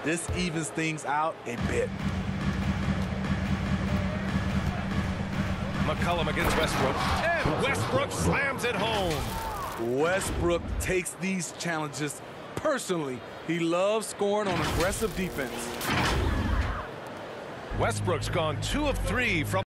This evens things out a bit. McCollum against Westbrook. And Westbrook slams it home. Westbrook takes these challenges personally. He loves scoring on aggressive defense. Westbrook's gone 2 of 3 from